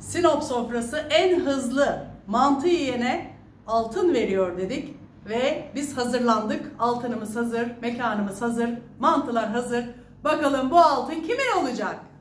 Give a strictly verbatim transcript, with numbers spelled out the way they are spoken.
Sinop sofrası en hızlı mantı yiyene altın veriyor dedik ve biz hazırlandık. Altınımız hazır, mekanımız hazır, mantılar hazır. Bakalım bu altın kimin olacak?